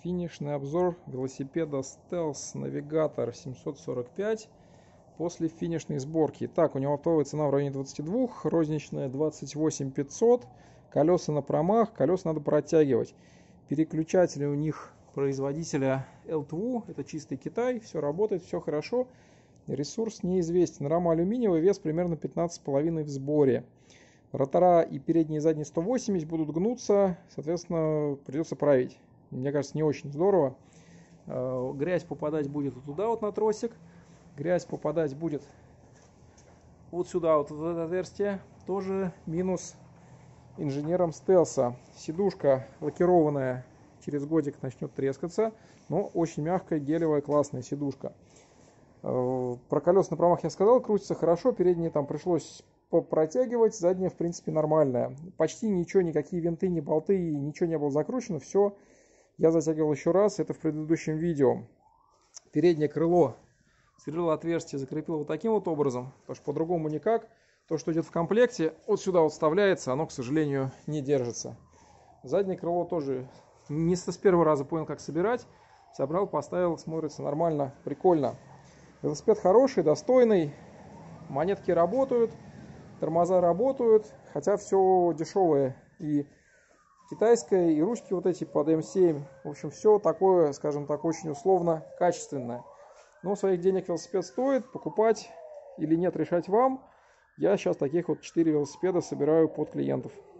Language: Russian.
Финишный обзор велосипеда Stealth Navigator 745 после финишной сборки. Так, у него оптовая цена в районе 22, розничная 28 500, колеса на промах, колеса надо протягивать. Переключатели у них производителя LTW, это чистый Китай, все работает, все хорошо. Ресурс неизвестен. Рама алюминиевая, вес примерно 15,5 в сборе. Ротора и передние и задние 180 будут гнуться, соответственно, придется править. Мне кажется, не очень здорово. Грязь попадать будет вот туда вот на тросик. Грязь попадать будет вот сюда вот в это отверстие. Тоже минус инженерам стелса. Сидушка лакированная, через годик начнет трескаться. Но очень мягкая, гелевая, классная сидушка. Про колеса на промах я сказал, крутится хорошо. Передние там пришлось протягивать, задняя в принципе нормальная. Почти ничего, никакие винты, ни болты, ничего не было закручено. Все я затягивал еще раз, это в предыдущем видео. Переднее крыло сверлил отверстие, закрепил вот таким вот образом, потому что по-другому никак. То, что идет в комплекте, вот сюда вот вставляется, оно, к сожалению, не держится. Заднее крыло тоже не с первого раза понял, как собирать. Собрал, поставил, смотрится нормально, прикольно. Велосипед хороший, достойный, монетки работают, тормоза работают, хотя все дешевое и китайское, и ручки вот эти под М7. В общем, все такое, скажем так, очень условно качественное. Но своих денег велосипед стоит, покупать или нет, решать вам. Я сейчас таких вот 4 велосипеда собираю под клиентов.